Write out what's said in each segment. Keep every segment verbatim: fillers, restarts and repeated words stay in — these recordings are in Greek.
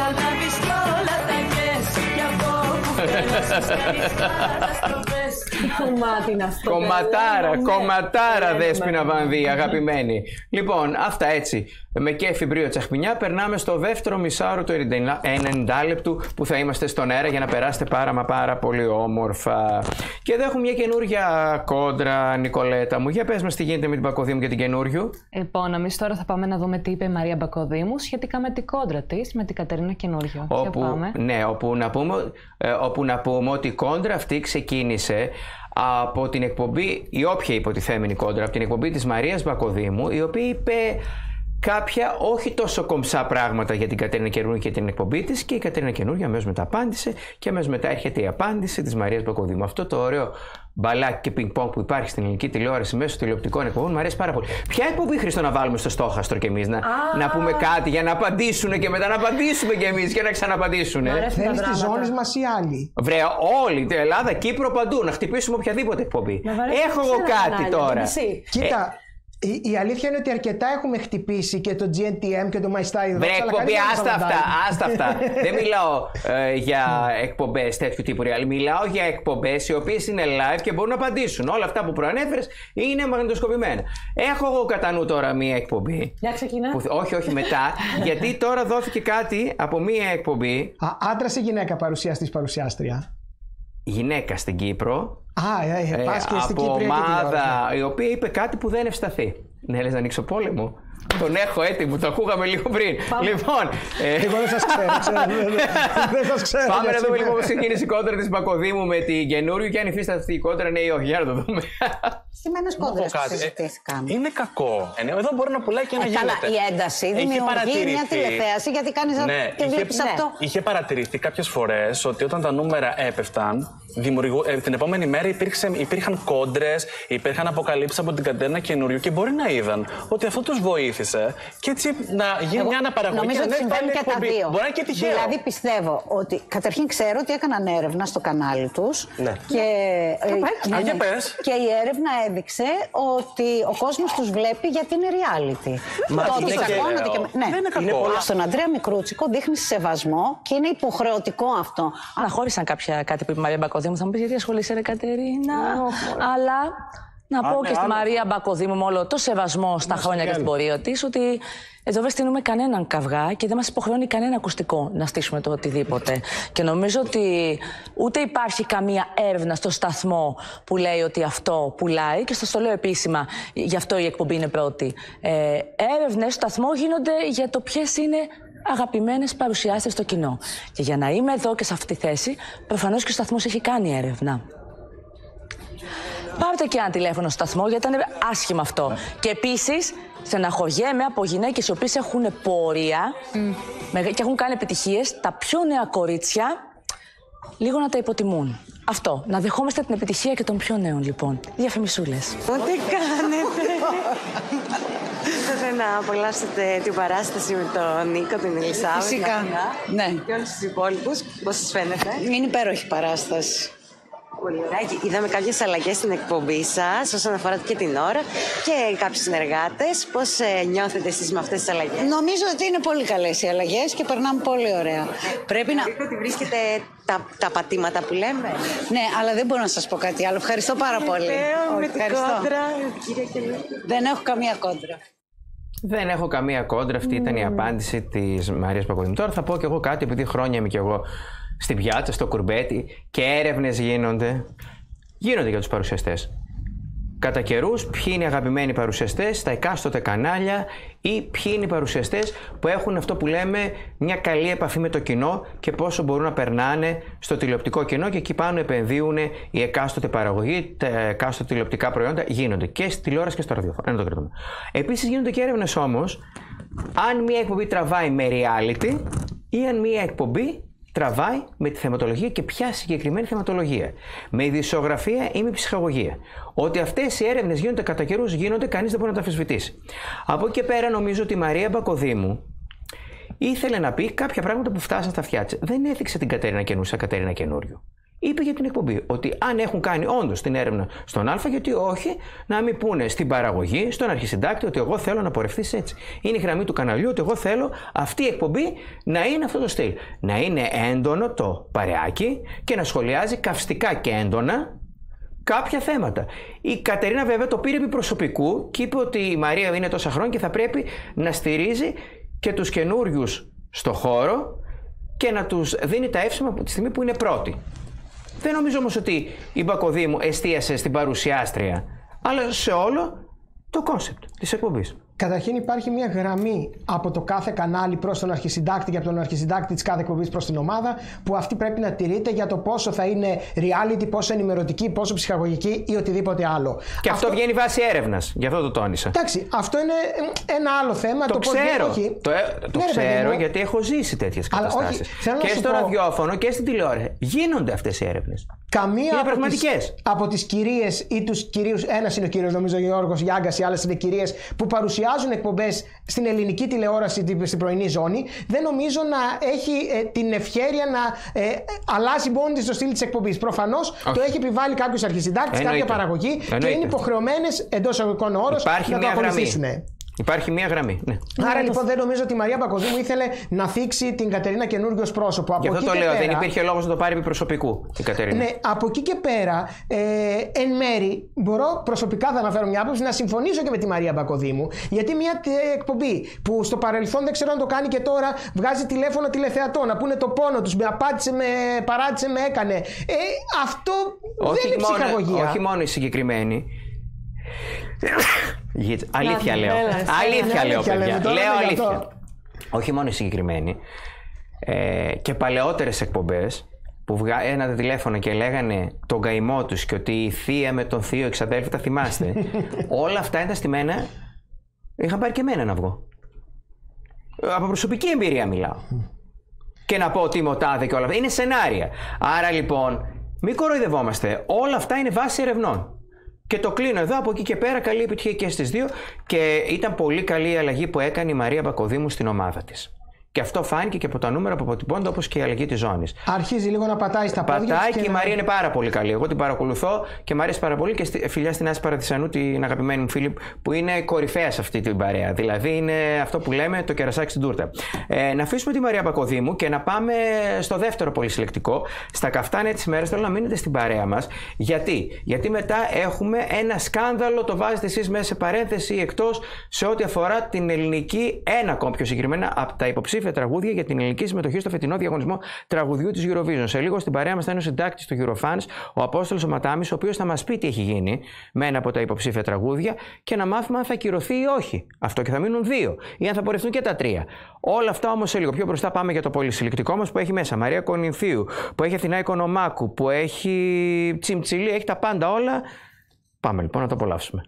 καταλάβεις κι όλα τα γες. Κι αυτό που πέρασες κάνεις καταστροφές. Τι κομμάτι είναι αυτό. Κομματάρα, κομματάρα Δέσποινα Βανδύ, αγαπημένη. Λοιπόν, αυτά έτσι. Με κέφι μπρίο τσαχμινιά περνάμε στο δεύτερο μισάωρο του ενενήντα λεπτού που θα είμαστε στον αέρα για να περάσετε πάρα μα πάρα πολύ όμορφα. Και εδώ έχουμε μια καινούργια κόντρα, Νικολέτα μου. Για πες μας τι γίνεται με την Μπακοδήμου και την καινούριου. Λοιπόν, εμείς τώρα θα πάμε να δούμε τι είπε η Μαρία Μπακοδήμου σχετικά με την κόντρα της με την Κατερίνα Καινούριο. Όπου, πάμε. Ναι, όπου να, πούμε, ε, όπου να πούμε ότι η κόντρα αυτή ξεκίνησε από την εκπομπή, η όποια υποτιθέμενη κόντρα, από την εκπομπή της Μαρίας Μπακοδήμου, η οποία είπε κάποια όχι τόσο κομψά πράγματα για την Κατερίνα Καινούριο και την εκπομπή της, και η Κατερίνα Καινούριο αμέσως μετά απάντησε και αμέσως μετά έρχεται η απάντηση της Μαρίας Μπακοδήμου. Αυτό το ωραίο μπαλάκι και πινκ-πονγκ που υπάρχει στην ελληνική τηλεόραση μέσω τηλεοπτικών εκπομπών μου αρέσει πάρα πολύ. Ποια εκπομπή, Χρήστο, να βάλουμε στο στόχαστρο κι εμείς, να, να πούμε κάτι για να απαντήσουν και μετά να απαντήσουμε κι εμείς και να ξαναπαντήσουν. Θέλεις τη ζώνη μας ή άλλοι? Βρε, όλη την Ελλάδα, Κύπρο, παντού. Να χτυπήσουμε οποιαδήποτε εκπομπή. Έχω εγώ κάτι τώρα. Κοίτα. Η, η αλήθεια είναι ότι αρκετά έχουμε χτυπήσει και το τζι εν τι εμ και το My Style. Βρε, εκπομπή, άστα αυτά, άστα αυτά. Δεν μιλάω ε, για εκπομπές τέτοιου τύπου real. Μιλάω για εκπομπές οι οποίες είναι live και μπορούν να απαντήσουν. Όλα αυτά που προανέφερες είναι μαγνητοσκοπημένα. Έχω εγώ κατά νου τώρα μία εκπομπή. Για ξεκινά. Που, όχι, όχι, μετά. Γιατί τώρα δόθηκε κάτι από μία εκπομπή. Α, άντρας ή γυναίκα παρουσιαστής, παρουσιάστρια? Γυναίκα στην Κύπρο. Α, ε, ε, πας και από στην Κύπρια ομάδα η οποία είπε κάτι που δεν ευσταθεί. Ναι, λες να ανοίξω πόλεμο. Τον έχω έτοιμο, το ακούγαμε λίγο πριν. Πάμε. Λοιπόν. Ε... Εγώ δεν σας ξέρω. ξέρω δεν σας ξέρω. Πάμε να δούμε λοιπόν πώς ξεκίνησε η κόντρα της Μπακοδήμου με την Καινούριου και αν υφίσταται αυτή η κόντρα, ναι ή όχι. Για να το δούμε. Σημαίνες κόντρες που συζητήθηκαν. Είναι κακό. Εδώ μπορεί να πουλάει και να γίνεται. Καλά, η ένταση δημιουργεί μια τηλεθέαση γιατί κάνεις ναι, και βλέπεις αυτό. Είχε παρατηρηθεί κάποιες φορές ότι όταν τα νούμερα έπεφταν, δημιουργού, ε, την επόμενη μέρα υπήρξε, υπήρχαν κόντρες, υπήρχαν αποκαλύψεις από την Κατερίνα Καινούριου και μπορεί να είδαν ότι αυτό τους βοήθησε και έτσι να γίνει Εγώ, μια αναπαραγωγή. Νομίζω ότι συμβαίνουν και τα δύο. Μπορεί να και τυχαίο. Δηλαδή πιστεύω ότι καταρχήν ξέρω ότι έκαναν έρευνα στο κανάλι τους ναι. και, ε, ναι, ναι, και η έρευνα έδειξε ότι ο κόσμος τους βλέπει γιατί είναι reality. Μα το είναι ότι σηκώνονται και... Ναι. Δεν είναι κακό. Στον Αντρέα Μικρούτσικο δείχνει σεβασμό και είναι υποχρεωτικό αυτό. Αναχώρησαν κάποια κάτι που είπε η Μαρία Μπακοδήμου. Θα μου πει γιατί ασχολείσαι, ρε Κατερίνα. Oh, αλλά να πω ναι, και στη άλλο. Μαρία Μπακοδήμου, με όλο το σεβασμό στα χρόνια και στην πορεία τη, ότι εδώ δεν στείλουμε κανέναν καυγά και δεν μας υποχρεώνει κανένα ακουστικό να στήσουμε το οτιδήποτε. Και νομίζω ότι ούτε υπάρχει καμία έρευνα στο σταθμό που λέει ότι αυτό πουλάει, και σας το λέω επίσημα, γι' αυτό η εκπομπή είναι πρώτη. Ε, έρευνες στο σταθμό γίνονται για το ποιες είναι αγαπημένες παρουσιάσεις στο κοινό. Και για να είμαι εδώ και σε αυτή τη θέση, προφανώς και ο σταθμός έχει κάνει έρευνα. Πάρτε και ένα τηλέφωνο στο σταθμό, γιατί ήταν άσχημα αυτό. Και επίσης, στεναχωριέμαι από γυναίκες οι οποίες έχουν πορεία mm. και έχουν κάνει επιτυχίες, τα πιο νέα κορίτσια λίγο να τα υποτιμούν. Αυτό. Να δεχόμαστε την επιτυχία και των πιο νέων, λοιπόν. Διαφημισούλες. Τι κάνετε? Θέλετε να απολαύσετε την παράσταση με τον Νίκο, την Ελισάβετ? Φυσικά. Ναι. Και όλους τους υπόλοιπους. Πώς σας φαίνεται? Είναι υπέροχη παράσταση. Πολύ ωραία. Είδαμε κάποιες αλλαγές στην εκπομπή σας όσον αφορά και την ώρα και κάποιους συνεργάτες. Πώς ε, νιώθετε εσείς με αυτές τις αλλαγές? Νομίζω ότι είναι πολύ καλές οι αλλαγές και περνάμε πολύ ωραία. Ε, Πρέπει να... Δείτε ότι βρίσκετε τα, τα πατήματα που λέμε. Ναι, αλλά δεν μπορώ να σας πω κάτι άλλο. Ευχαριστώ πάρα πολύ. Λέω, με την κόντρα, δεν έχω καμία κόντρα. Δεν έχω καμία κόντρα. Αυτή mm. ήταν η απάντηση της Μαρίας Μπακοδήμου. Τώρα θα πω κι εγώ κάτι, επειδή χρόνια είμαι κι εγώ στην πιάτσα, στο κουρμπέτι και έρευνες γίνονται. Γίνονται για τους παρουσιαστές. Κατά καιρούς, ποιοι είναι οι αγαπημένοι παρουσιαστές στα εκάστοτε κανάλια ή ποιοι είναι οι παρουσιαστές που έχουν αυτό που λέμε μια καλή επαφή με το κοινό και πόσο μπορούν να περνάνε στο τηλεοπτικό κοινό, και εκεί πάνω επενδύουν η εκάστοτε παραγωγή, τα εκάστοτε τηλεοπτικά προϊόντα. Γίνονται και στη τηλεόραση και στο ραδιόφωνο. Δεν το κρατούμε. Επίσης, γίνονται και έρευνες όμως αν μια εκπομπή τραβάει με reality ή αν μια εκπομπή τραβάει με τη θεματολογία και ποια συγκεκριμένη θεματολογία. Με ειδησιογραφία ή με ψυχαγωγία. Ότι αυτές οι έρευνες γίνονται κατά καιρούς, γίνονται, κανείς δεν μπορεί να τα αμφισβητήσει. Από εκεί και πέρα νομίζω ότι η Μαρία Μπακοδήμου ήθελε να πει κάποια πράγματα που φτάσαν στα αυτιά της. Δεν έθιξε την Κατερίνα Καινούριο σαν Κατερίνα Καινούριο. είπε για την εκπομπή. Ότι αν έχουν κάνει όντως την έρευνα στον Α, γιατί όχι, να μην πούνε στην παραγωγή, στον αρχισυντάκτη, ότι εγώ θέλω να πορευθείς έτσι. Είναι η γραμμή του καναλιού ότι εγώ θέλω αυτή η εκπομπή να είναι αυτό το στυλ. Να είναι έντονο το παρεάκι και να σχολιάζει καυστικά και έντονα κάποια θέματα. Η Κατερίνα βέβαια το πήρε επί προσωπικού και είπε ότι η Μαρία είναι τόσα χρόνια και θα πρέπει να στηρίζει και τους καινούριους στο χώρο και να τους δίνει τα εύσημα από τη στιγμή που είναι πρώτη. Δεν νομίζω όμως ότι η Μπακοδήμου εστίασε στην παρουσιάστρια, αλλά σε όλο το κόνσεπτ της εκπομπής. Καταρχήν υπάρχει μια γραμμή από το κάθε κανάλι προς τον αρχισυντάκτη και από τον αρχισυντάκτη της κάθε εκπομπής προς την ομάδα, που αυτή πρέπει να τηρείται για το πόσο θα είναι reality, πόσο ενημερωτική, πόσο ψυχαγωγική ή οτιδήποτε άλλο. Και αυτό, αυτό βγαίνει βάση έρευνας, γι' αυτό το τόνισα. Εντάξει, αυτό είναι ένα άλλο θέμα. Το, το ξέρω, πώς... όχι... το, το ναι, ξέρω παιδί, γιατί έχω ζήσει τέτοιες καταστάσεις. Όχι, και στο πω... ραδιόφωνο και στην τηλεόραση γίνονται αυτές οι έρευνες. Καμία από τις, από τις κυρίες ή τους κυρίους, ένας είναι ο κύριος νομίζω Γιώργος Γιάγκας, οι άλλες είναι κυρίες που παρουσιάζουν εκπομπές στην ελληνική τηλεόραση στην πρωινή ζώνη, δεν νομίζω να έχει ε, την ευχέρεια να ε, αλλάζει μόνη της το στυλ της εκπομπής. Προφανώς το έχει επιβάλει κάποιος αρχισυντάκτης, κάποια παραγωγή. Εννοείται. Και είναι υποχρεωμένες εντός εισαγωγικών όρων να το ακολουθήσουν. Υπάρχει μία γραμμή. Ναι. Άρα λοιπόν δεν νομίζω ότι η Μαρία Μπακοδήμου ήθελε να θίξει την Κατερίνα καινούργιο ως πρόσωπο. Γι' αυτό το λέω, πέρα, δεν υπήρχε λόγος να το πάρει επί προσωπικού η Κατερίνα. Ναι, από εκεί και πέρα, ε, εν μέρη, μπορώ προσωπικά θα αναφέρω μια άποψη να συμφωνήσω και με τη Μαρία Μπακοδήμου. Γιατί μια εκπομπή που στο παρελθόν δεν ξέρω αν το κάνει και τώρα, βγάζει τηλέφωνο τηλεθεατών να πούνε το πόνο τους, με απάτησε, με παράτησε, με έκανε. Ε, αυτό όχι δεν είναι μόνο, ψυχαγωγία. Όχι μόνο η συγκεκριμένη. Αλήθεια λέω. Αλήθεια λέω, παιδιά. Λέω αλήθεια. Όχι μόνο η συγκεκριμένη. Ε, και παλαιότερες εκπομπές που βγαίνανε τηλέφωνο και λέγανε τον καημό τους και ότι η θεία με τον θείο εξαδέλφη, τα θυμάστε. Όλα αυτά ήταν στημένα. Είχαν πάρει και εμένα να βγω. Από προσωπική εμπειρία μιλάω. Και να πω ότι είμαι ο τάδε και όλα αυτά. Είναι σενάρια. Άρα λοιπόν, μην κοροϊδευόμαστε. Όλα αυτά είναι βάση ερευνών. Και το κλείνω εδώ, από εκεί και πέρα καλή επιτυχία και στις δύο και ήταν πολύ καλή η αλλαγή που έκανε η Μαρία Μπακοδήμου στην ομάδα της. Και αυτό φάνηκε και από τα νούμερα που αποτυπώνται, όπως και η αλλαγή της ζώνης. Αρχίζει λίγο να πατάει στα πόδια. Πατάει και, και η Μαρία είναι πάρα πολύ καλή. Εγώ την παρακολουθώ και μου αρέσει πάρα πολύ. Και στη, φιλιά στην Άση Παραδεισανού, την αγαπημένη μου φίλη, που είναι κορυφαία σε αυτή την παρέα. Δηλαδή είναι αυτό που λέμε το κερασάκι στην τούρτα. Ε, να αφήσουμε τη Μαρία Μπακοδήμου και να πάμε στο δεύτερο πολυσυλλεκτικό. Στα καφτάνια της ημέρας θέλω να μείνετε στην παρέα μας. Γιατί? Γιατί μετά έχουμε ένα σκάνδαλο, το βάζετε εσείς μέσα σε παρένθεση ή εκτός, σε ό,τι αφορά την ελληνική, ένα ακόμη πιο συγκεκριμένα από τα υποψήφια τραγούδια για την ελληνική συμμετοχή στο φετινό διαγωνισμό τραγουδιού της Eurovision. Σε λίγο στην παρέα μας θα είναι ο συντάκτης του Eurofans, ο Απόστολος ο Ματάμις, ο οποίος θα μας πει τι έχει γίνει με ένα από τα υποψήφια τραγούδια και να μάθουμε αν θα κυρωθεί ή όχι. Αυτό και θα μείνουν δύο. Ή αν θα πορευτούν και τα τρία. Όλα αυτά όμως σε λίγο. Πιο μπροστά πάμε για το πολυσυλλεκτικό μας που έχει μέσα Μαρία Κονινθίου, που έχει Αθηνά Οικονομάκου, που έχει Τσιμτσιλή, έχει τα πάντα όλα. Πάμε λοιπόν να το απολαύσουμε.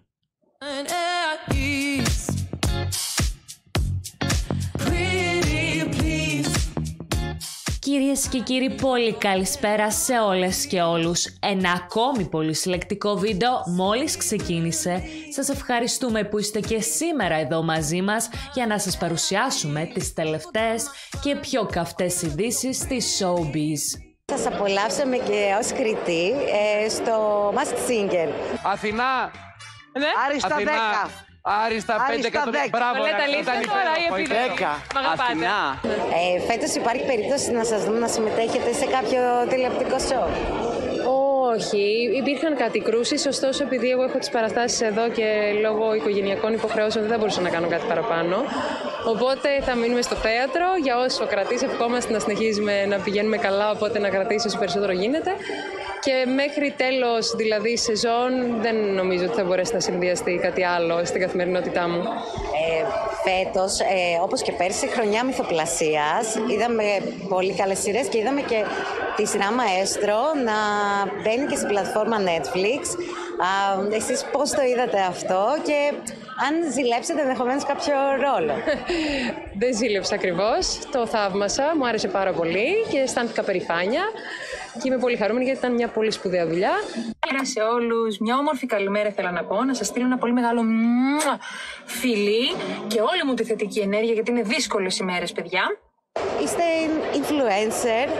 Κυρίες και κύριοι, πολύ καλησπέρα σε όλες και όλους. Ένα ακόμη πολυσυλλεκτικό βίντεο μόλις ξεκίνησε. Σας ευχαριστούμε που είστε και σήμερα εδώ μαζί μας για να σας παρουσιάσουμε τις τελευταίες και πιο καυτές ειδήσεις της showbiz. Σας απολαύσαμε και ως κριτή ε, στο Masked Singer. Αθηνά! Ναι. Άριστα Αθηνά. δέκα. Άριστα πέντε εκατομμύρια. Μπράβο, λέτε αλήθεια τώρα ή δέκα. Αθηνά. Ε, φέτος υπάρχει περίπτωση να σας δούμε να συμμετέχετε σε κάποιο τηλεοπτικό σοου? Όχι, υπήρχαν κάτι κρούσεις, ωστόσο επειδή εγώ έχω τις παραστάσεις εδώ και λόγω οικογενειακών υποχρεώσεων δεν θα μπορούσα να κάνω κάτι παραπάνω. Οπότε θα μείνουμε στο θέατρο, για όσο κρατήσει ευχόμαστε να συνεχίζουμε να πηγαίνουμε καλά, οπότε να κρατήσει όσο περισσότερο γίνεται. Και μέχρι τέλος δηλαδή σεζόν δεν νομίζω ότι θα μπορέσει να συνδυαστεί κάτι άλλο στην καθημερινότητά μου. Ε, φέτος, ε, όπως και πέρσι, χρονιά μυθοπλασίας, είδαμε πολύ καλές σειρές και είδαμε και τη σειρά Μαέστρο να μπαίνει και στην πλατφόρμα Netflix. Α, εσείς πώς το είδατε αυτό και αν ζηλέψετε ενδεχομένως κάποιο ρόλο? Δεν ζήλεψα ακριβώς, το θαύμασα, μου άρεσε πάρα πολύ και αισθάνθηκα περηφάνεια. Και είμαι πολύ χαρούμενη γιατί ήταν μια πολύ σπουδαία δουλειά. Καλημέρα σε όλους. Μια όμορφη καλημέρα θέλω να πω. Να σας στείλω ένα πολύ μεγάλο φιλί και όλη μου τη θετική ενέργεια γιατί είναι δύσκολες ημέρες, παιδιά. Είστε influencer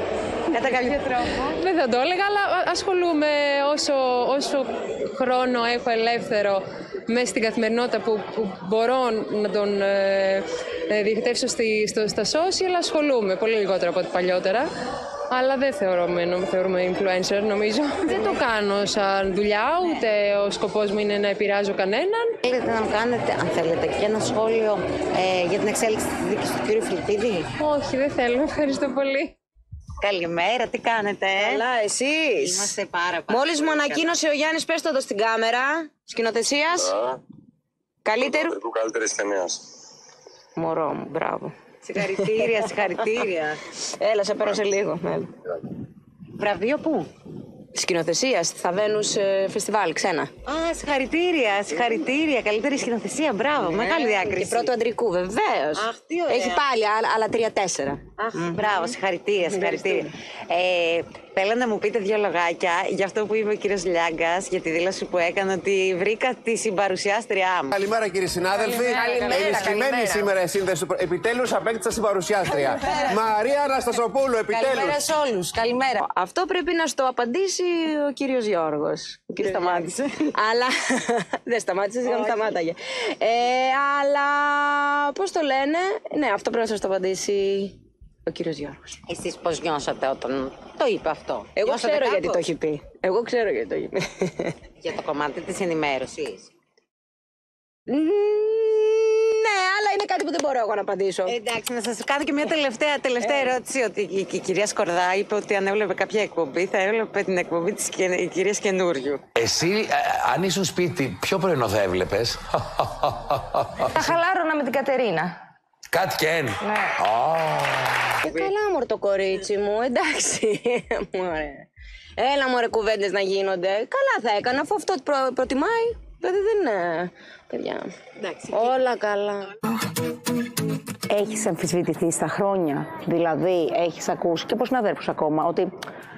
Κατά κάποιο τρόπο. Δεν θα το έλεγα, αλλά ασχολούμαι όσο, όσο χρόνο έχω ελεύθερο μέσα στην καθημερινότητα που, που μπορώ να τον ε, ε, διοχετεύσω στη, στο, στα social, ασχολούμαι πολύ λιγότερο από ό,τι παλιότερα. Αλλά δεν θεωρούμε, θεωρούμε influencer, νομίζω. Δεν το κάνω σαν δουλειά, ούτε ο σκοπός μου είναι να επηρεάζω κανέναν. Θέλετε να μου κάνετε, αν θέλετε, και ένα σχόλιο ε, για την εξέλιξη της δίκης του κύριου Φιλιππίδη? Όχι, δεν θέλω. Ευχαριστώ πολύ. Καλημέρα, τι κάνετε? Καλά, εσείς? Είμαστε πάρα πάρα Μόλις μου ανακοίνωσε ο Γιάννης, πες το εδώ στην κάμερα, σκηνοθεσίας. Καλύτερου. Καλύτερης ταινίας. Μωρό μου, μπράβο. Συγχαρητήρια, συγχαρητήρια. Έλα, σε παίρνω σε λίγο. Βραβείο πού? Σκηνοθεσία, θα Βένους ε, φεστιβάλ, ξένα. Α, συγχαρητήρια, συγχαρητήρια. Καλύτερη σκηνοθεσία, μπράβο. Μεγάλη διάκριση. Και πρώτο αντρικού, βεβαίως. Έχει πάλι άλλα τρία-τέσσερα. Αχ, μπράβο, συγχαρητήρια, συγχαρητήρια. Ε, Θέλω να μου πείτε δύο λογάκια για αυτό που είπε ο κύριος Λιάγκας, για τη δήλωση που έκανε ότι βρήκα τη συμπαρουσιάστριά μου. Καλημέρα κύριοι συνάδελφοι. Ενισχυμένη σήμερα η σύνδεση του. Επιτέλους απέκτησα συμπαρουσιάστρια. Μαρία Αναστασοπούλου, επιτέλους. Καλημέρα σε όλους. Καλημέρα. Αυτό πρέπει να στο απαντήσει ο κύριος Γιώργος. Ο κύριος σταμάτησε. Αλλά. Δεν σταμάτησε, δεν σταμάταγε. Ε, αλλά. Πώς το λένε. Ναι, αυτό πρέπει να σας το απαντήσει ο κύριος Γιώργος. Εσείς πώς νιώσατε όταν το είπε αυτό? Εγώ Νιώσατε ξέρω κάπως? γιατί το έχει πει. Εγώ ξέρω γιατί το έχει πει. Για το κομμάτι της ενημέρωσης. Ναι, αλλά είναι κάτι που δεν μπορώ εγώ να απαντήσω. Ε, εντάξει, να σας κάνω και μια τελευταία, τελευταία ερώτηση. Ότι η, η κυρία Σκορδά είπε ότι αν έβλεπε κάποια εκπομπή θα έβλεπε την εκπομπή της κυρίας Καινούριου. Εσύ, ε, αν ήσουν σπίτι, ποιο πρωινό θα έβλεπες? Θα χαλάρωνα με την Κατερίνα. Κάτι και ένα. Ναι. Oh. Ε, καλά μωρ το κορίτσι μου, εντάξει. Μωρέ. Έλα μωρέ κουβέντες να γίνονται. Καλά θα έκανα, αφού αυτό προ, προτιμάει. Δηλαδή δεν είναι. Παιδιά. Εντάξει, όλα καλά. Έχεις αμφισβητηθεί στα χρόνια, δηλαδή έχεις ακούσει και από συναδέρφους ακόμα ότι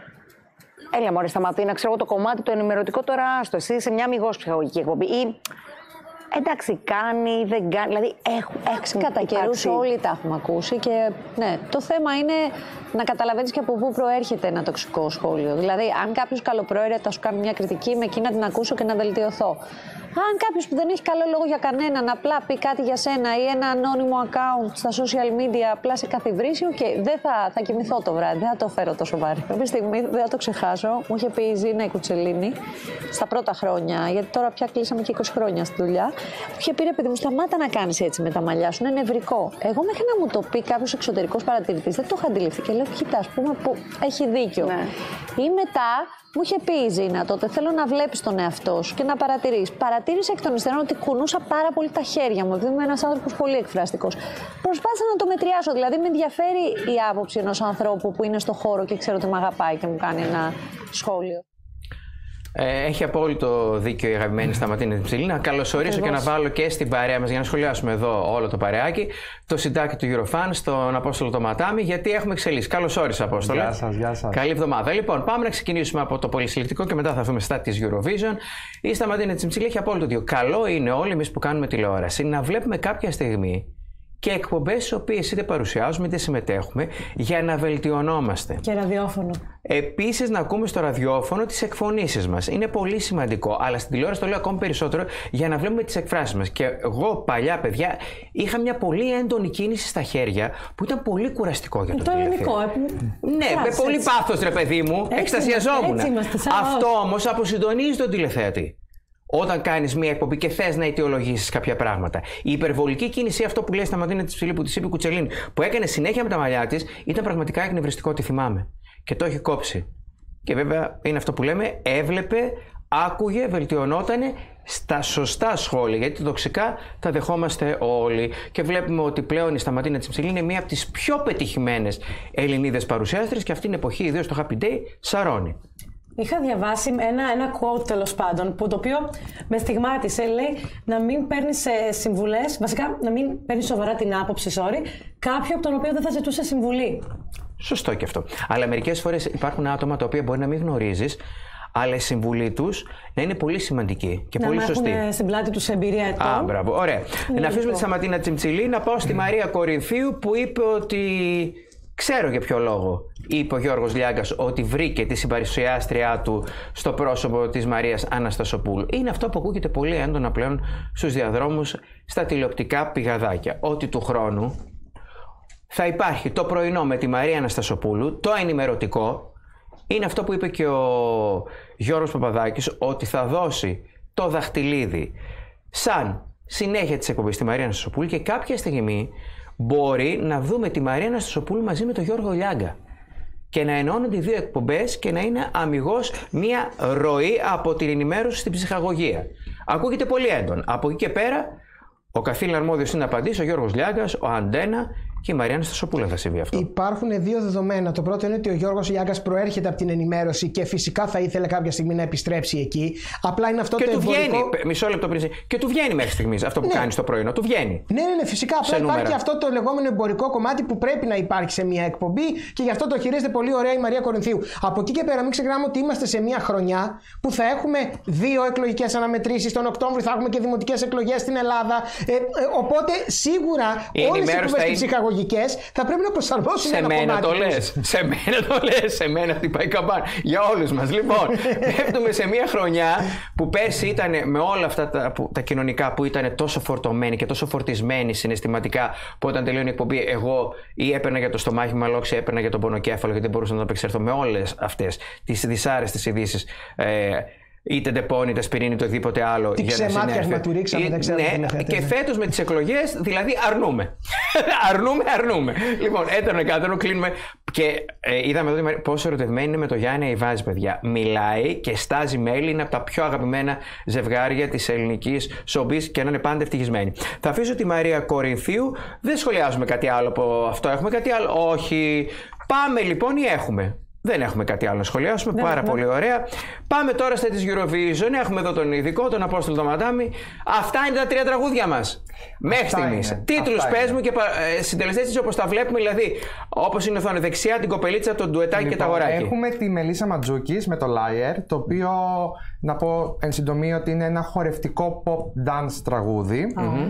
έλα μωρέ Σταματίνα, ξέρω το κομμάτι το ενημερωτικό τώρα άστο, εσύ είσαι μια μηγός ψυχαγωγική εκπομπή ή εντάξει κάνει, δεν κάνει, δηλαδή έχουν κατά καιρούς όλοι τα έχουμε ακούσει και ναι, το θέμα είναι να καταλαβαίνεις και από πού προέρχεται ένα τοξικό σχόλιο. Δηλαδή, αν κάποιος καλοπροαίρετα σου κάνει μια κριτική, με εκεί να την ακούσω και να βελτιωθώ. Αν κάποιος που δεν έχει καλό λόγο για κανέναν απλά πει κάτι για σένα ή ένα ανώνυμο account στα social media απλά σε καθιβρίσει, και okay, δεν θα, θα κοιμηθώ το βράδυ, δεν θα το φέρω τόσο βάρη. Κάποια στιγμή δεν θα το ξεχάσω. Μου είχε πει η Ζήνα η Κουτσελίνη στα πρώτα χρόνια, γιατί τώρα πια κλείσαμε και είκοσι χρόνια στη δουλειά. Μου είχε πει ρε παιδί μου, σταμάτα να κάνεις έτσι με τα μαλλιά σου, είναι νευρικό. Εγώ μέχρι να μου το πει κάποιος εξωτερικός παρατηρητής δεν το είχα αντιληφθεί και λέω, κοίτα, ας πούμε που έχει δίκιο. Ναι. Ή μετά. Μου είχε πει η Ζήνα τότε: θέλω να βλέπεις τον εαυτό σου και να παρατηρείς. Παρατήρησα εκ των υστέρων ότι κουνούσα πάρα πολύ τα χέρια μου, επειδή είμαι ένας άνθρωπος πολύ εκφραστικός. Προσπάθησα να το μετριάσω. Δηλαδή, με ενδιαφέρει η άποψη ενός ανθρώπου που είναι στο χώρο και ξέρω ότι με αγαπάει και μου κάνει ένα σχόλιο. Ε, έχει απόλυτο δίκιο η αγαπημένη Σταματίνα Τσιμψιλή. Να καλωσορίσω και να βάλω και στην παρέα μας για να σχολιάσουμε εδώ όλο το παρεάκι το συντάκτη του Eurofans, τον Απόστολο το Ματάμι, γιατί έχουμε εξελίσει. Καλώς όρισα, Απόστολε. Γεια σας, γεια σας. Καλή εβδομάδα. Λοιπόν, πάμε να ξεκινήσουμε από το πολυσυλλεκτικό και μετά θα δούμε στα της Eurovision. Η Σταματίνα Τσιμψιλή έχει απόλυτο δίκιο. Καλό είναι όλοι εμείς που κάνουμε τηλεόραση να βλέπουμε κάποια στιγμή και εκπομπές στις οποίες είτε παρουσιάζουμε είτε συμμετέχουμε για να βελτιωνόμαστε. Και ραδιόφωνο. Επίσης, να ακούμε στο ραδιόφωνο τις εκφωνήσεις μας. Είναι πολύ σημαντικό, αλλά στην τηλεόραση το λέω ακόμη περισσότερο για να βλέπουμε τις εκφράσεις μας. Και εγώ παλιά, παιδιά, είχα μια πολύ έντονη κίνηση στα χέρια που ήταν πολύ κουραστικό για το Το ελληνικό, ε, ναι, με πολύ πάθος, ρε παιδί μου, εκστασιαζόμουν. Αυτό όμως αποσυντονίζει τον τηλεθεατή. Όταν κάνεις μία εκπομπή και θες να αιτιολογήσεις κάποια πράγματα. Η υπερβολική κίνηση, αυτό που λέει Σταματίνα Τσιμψιλή που της είπε η Κουτσελίνη, που έκανε συνέχεια με τα μαλλιά της, ήταν πραγματικά εκνευριστικό, τη θυμάμαι. Και το έχει κόψει. Και βέβαια είναι αυτό που λέμε, έβλεπε, άκουγε, βελτιωνότανε στα σωστά σχόλια. Γιατί τοξικά τα δεχόμαστε όλοι. Και βλέπουμε ότι πλέον η Σταματίνα Τσιμψιλή είναι μία από τις πιο πετυχημένες Ελληνίδες παρουσιάστρες και αυτήν την εποχή, ιδίως το Happy Day, σαρώνει. Είχα διαβάσει ένα, ένα quote τέλος πάντων, που το οποίο με στιγμάτισε. Λέει να μην παίρνεις συμβουλές, βασικά να μην παίρνεις σοβαρά την άποψη, sorry, κάποιου από τον οποίο δεν θα ζητούσε συμβουλή. Σωστό και αυτό. Αλλά μερικές φορές υπάρχουν άτομα τα οποία μπορεί να μην γνωρίζεις, αλλά η συμβουλή τους να είναι πολύ σημαντική και να πολύ σωστή. Να έχουν στην πλάτη τους εμπειρία ετών. Α, μπράβο. Ωραία. Να αφήσουμε τη Σταματίνα Τσιμψιλή, να πάω στη Μαρία Κορινθίου που είπε ότι Ξέρω για ποιο λόγο είπε ο Γιώργος Λιάγκας ότι βρήκε τη συμπαρουσιάστριά του στο πρόσωπο της Μαρίας Αναστασοπούλου. Είναι αυτό που ακούγεται πολύ έντονα πλέον στους διαδρόμους, στα τηλεοπτικά πηγαδάκια. Ότι του χρόνου θα υπάρχει το πρωινό με τη Μαρία Αναστασοπούλου, το ενημερωτικό. Είναι αυτό που είπε και ο Γιώργος Παπαδάκης, ότι θα δώσει το δαχτυλίδι σαν συνέχεια της εκπομπής στη Μαρία Αναστασοπούλου και κάποια στιγμή μπορεί να δούμε τη Μαρία Αναστασοπούλου μαζί με τον Γιώργο Λιάγκα και να ενώνονται οι δύο εκπομπές και να είναι αμιγώς μία ροή από την ενημέρωση στην ψυχαγωγία. Ακούγεται πολύ έντονα. Από εκεί και πέρα, ο καθήλυνα αρμόδιος είναι να απαντήσει, ο Γιώργος Λιάγκας, ο Αντένα και η Μαρία Αναστασοπούλου θα συμβεί αυτό. Υπάρχουν δύο δεδομένα. Το πρώτο είναι ότι ο Γιώργος Λιάγκας προέρχεται από την ενημέρωση και φυσικά θα ήθελε κάποια στιγμή να επιστρέψει εκεί. Απλά είναι αυτό και το του εμπορικό... βγαίνει, μισό λεπτό πριν, και του βγαίνει μέχρι στιγμής αυτό που ναι. κάνει στο πρωινό. Του βγαίνει. Ναι, ναι, ναι, φυσικά. Απλά υπάρχει και αυτό το λεγόμενο εμπορικό κομμάτι που πρέπει να υπάρχει σε μια εκπομπή και γι' αυτό το χειρίζεται πολύ ωραία η Μαρία Κορινθίου. Από εκεί και πέρα, μην ξεχνάμε ότι είμαστε σε μια χρονιά που θα έχουμε δύο εκλογικές αναμετρήσεις. Τον Οκτώβριο θα έχουμε και δημοτικές εκλογές στην Ελλάδα. Ε, ε, οπότε σίγουρα όλες οι εκπομπές είναι... ψυχαγωγικές θα πρέπει να προσαρμόσουν ένα κομμάτι. Σε μένα το λες. Σε μένα το λες. Σε μένα χτυπάει καμπάνα. Για όλους μας. Λοιπόν, πέφτουμε σε μια χρονιά που πέρσι ήταν με όλα αυτά τα, που, τα κοινωνικά που ήταν τόσο φορτωμένοι και τόσο φορτισμένοι συναισθηματικά που όταν τελείωνε η εκπομπή, εγώ ή έπαιρνα για το στομάχι μου αλόξη, έπαιρνα για τον πονοκέφαλο γιατί δεν μπορούσα να το απεξέλθω με όλες αυτές τις δυσάρεστες ειδήσεις. Ε, είτε ντεπώνει, είτε σπυρίνει, το οτιδήποτε άλλο. Τι ξεμάτια έχουμε του ρίξαμε, δεν ξέρω. Ναι, και φέτος με τις εκλογές, δηλαδή αρνούμε. αρνούμε, αρνούμε. Λοιπόν, έτερνο κάτω, κλείνουμε. Και ε, είδαμε εδώ πόσο ερωτευμένη είναι με το Γιάννη Αϊβάζη, παιδιά. Μιλάει και στάζει μέλη, είναι από τα πιο αγαπημένα ζευγάρια της ελληνικής showbiz και να είναι πάντα ευτυχισμένοι. Θα αφήσω τη Μαρία Κορινθίου. Δεν σχολιάζουμε κάτι άλλο από αυτό. Έχουμε κάτι άλλο? Όχι. Πάμε λοιπόν ή έχουμε? Δεν έχουμε κάτι άλλο να σχολιάσουμε. Ναι, πάρα ναι. πολύ ωραία. Πάμε τώρα στα της Eurovision. Έχουμε εδώ τον ειδικό, τον Απόστολο τον Μαντάμι. Αυτά είναι τα τρία τραγούδια μας. Μέχρι στιγμής. Τίτλους πες μου και ε, συντελεστές της όπως τα βλέπουμε, δηλαδή όπως είναι οθόνη δεξιά, την κοπελίτσα, τον ντουετάκι λοιπόν, και τα αγοράκι. Έχουμε τη Μελίσσα Ματζούκης με το Liar, το οποίο να πω εν συντομία ότι είναι ένα χορευτικό pop dance τραγούδι. Mm-hmm.